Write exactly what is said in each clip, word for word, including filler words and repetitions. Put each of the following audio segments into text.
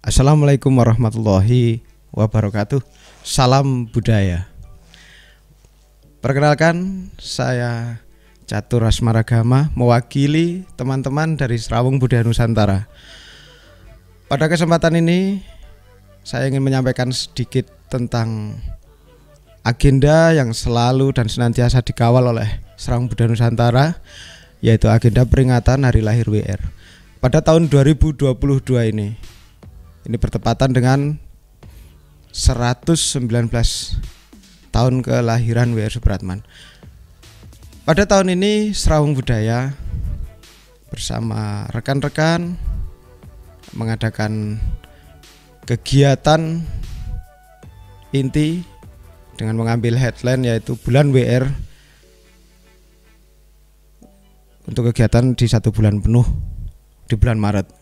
Assalamualaikum warahmatullahi wabarakatuh. Salam budaya. Perkenalkan, saya Catur Asmaragama mewakili teman-teman dari Serawung Budaya Nusantara. Pada kesempatan ini saya ingin menyampaikan sedikit tentang agenda yang selalu dan senantiasa dikawal oleh Serawung Budaya Nusantara, yaitu agenda peringatan Hari Lahir W R pada tahun dua ribu dua puluh dua ini. Ini bertepatan dengan seratus sembilan belas tahun kelahiran W R Supratman. Pada tahun ini Serawung Budaya bersama rekan-rekan mengadakan kegiatan inti dengan mengambil headline yaitu Bulan W R untuk kegiatan di satu bulan penuh di bulan Maret.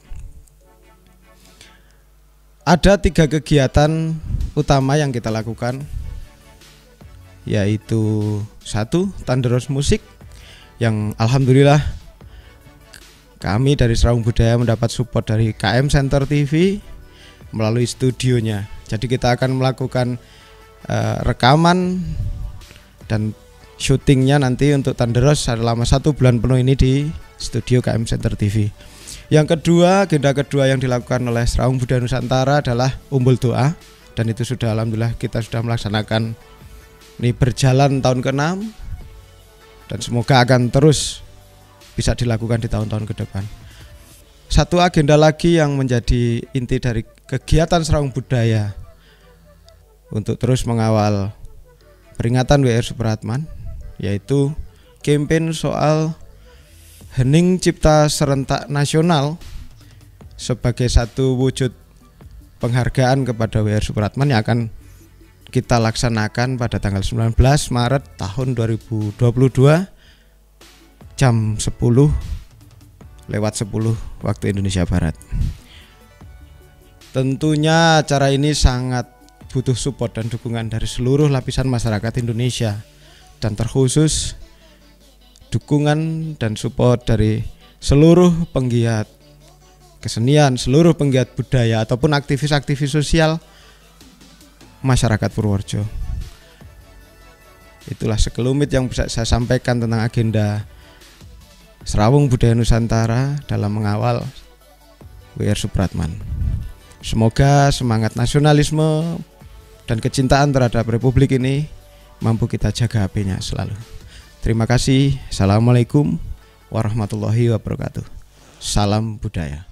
Ada tiga kegiatan utama yang kita lakukan, yaitu satu, Thunderous Musik, yang alhamdulillah kami dari Serawung Budaya mendapat support dari K M Center T V melalui studionya. Jadi kita akan melakukan uh, rekaman dan syutingnya nanti untuk Thunderous selama satu bulan penuh ini di studio K M Center T V. Yang kedua, agenda kedua yang dilakukan oleh Serawung Budaya Nusantara adalah Umbul Doa, dan itu sudah alhamdulillah kita sudah melaksanakan ini berjalan tahun keenam dan semoga akan terus bisa dilakukan di tahun-tahun ke depan. Satu agenda lagi yang menjadi inti dari kegiatan Serawung Budaya untuk terus mengawal peringatan W R Supratman, yaitu campaign soal Hening Cipta Serentak Nasional sebagai satu wujud penghargaan kepada W R Supratman yang akan kita laksanakan pada tanggal sembilan belas Maret tahun dua ribu dua puluh dua jam sepuluh lewat sepuluh waktu Indonesia Barat. Tentunya acara ini sangat butuh support dan dukungan dari seluruh lapisan masyarakat Indonesia, dan terkhusus dukungan dan support dari seluruh penggiat kesenian, seluruh penggiat budaya ataupun aktivis-aktivis sosial masyarakat Purworejo. Itulah sekelumit yang bisa saya sampaikan tentang agenda Serawung Budaya Nusantara dalam mengawal W R Supratman. Semoga semangat nasionalisme dan kecintaan terhadap Republik ini mampu kita jaga apinya selalu. Terima kasih. Assalamualaikum warahmatullahi wabarakatuh. Salam budaya.